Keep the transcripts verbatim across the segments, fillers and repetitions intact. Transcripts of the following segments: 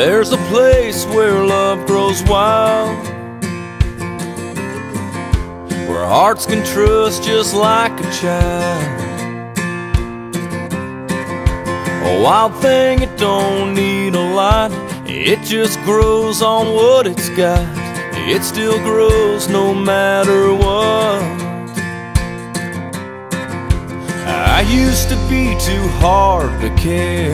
There's a place where love grows wild, where hearts can trust just like a child. A wild thing, it don't need a lot, it just grows on what it's got. It still grows no matter what. I used to be too hard to care,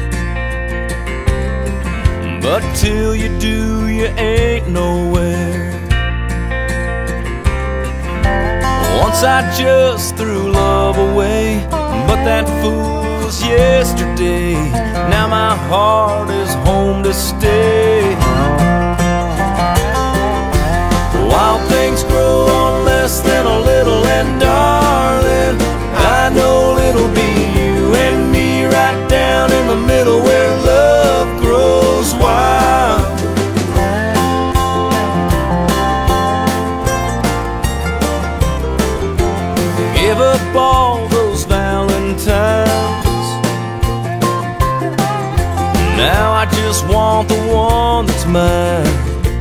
but till you do, you ain't nowhere. Once I just threw love away, but that fool was yesterday. Now my heart is home to stay. Wild things grow on less than a little, and darling, I know it'll be you and me right down in the middle where love grows wild. Give up all those Valentines, now I just want the one that's mine.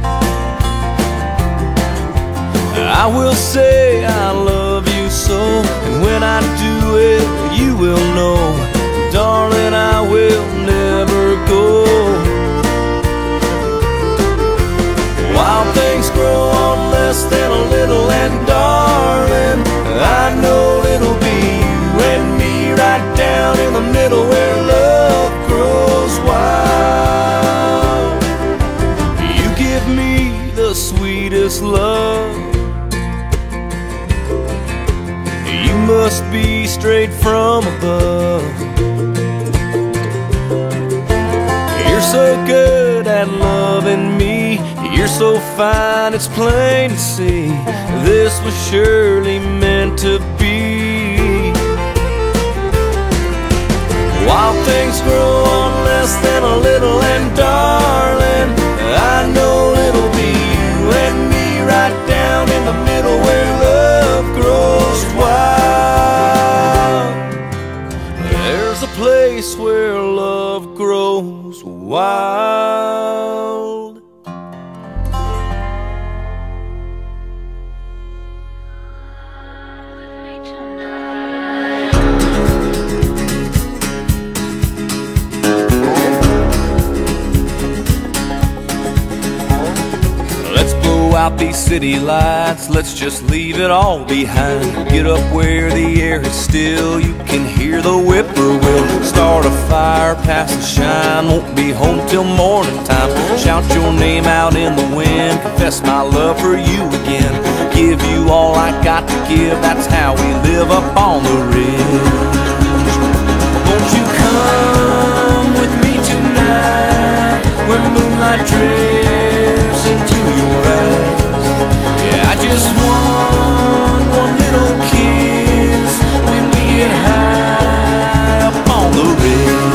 I will say I love you so, and when I do it, you will know, darling, I will never go. Wild things grow on less than a little, and darling, I know it'll be you and me right down in the middle where love grows wild. You give me the sweetest love, you must be straight from above. You're so good at loving me, you're so fine, it's plain to see. This was surely meant to be. Wild things grow on less than a little, and darling, I know it'll be you and me right down in the middle where love grows wild. There's a place where love grows wild. Let's blow out these city lights, let's just leave it all behind. Get up where the air is still, you can hear the whippoorwill. Start a fire, pass the shine, won't be home till morning time. Shout your name out in the wind, confess my love for you again. Give you all I got to give, that's how we live up on the ridge. Won't you come with me tonight, where moonlight drifts into your eyes? Yeah, I just want one little kiss when we get high up on the ridge.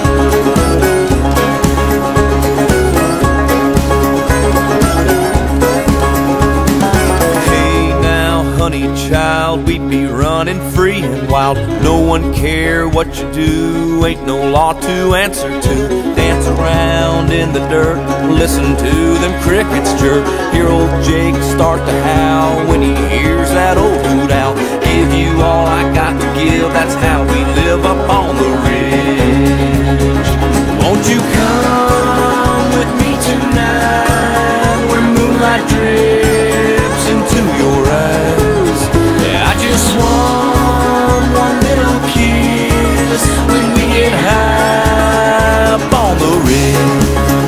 Hey now, honey child, we'd be running free and wild. No one care what you do, ain't no law to answer to. Dance around in the dirt, listen to them crickets chirp. Hear old Jake start to howl when he hears that old hoot owl. Give you all I got to give, that's how we live up on the ridge. Won't you come with me tonight, where moonlight drips into your eyes? Yeah, I just want one little kiss when we get high up on the ridge.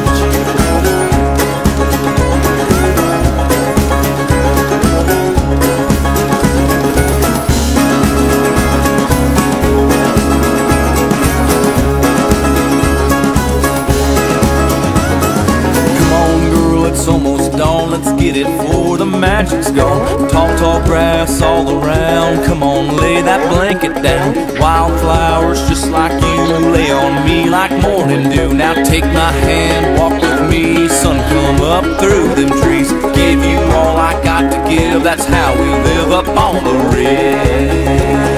Almost dawn, let's get it before the magic's gone. Tall, tall grass all around, come on, lay that blanket down. Wildflowers just like you lay on me like morning dew. Now take my hand, walk with me, sun come up through them trees. Give you all I got to give, that's how we live up on the ridge.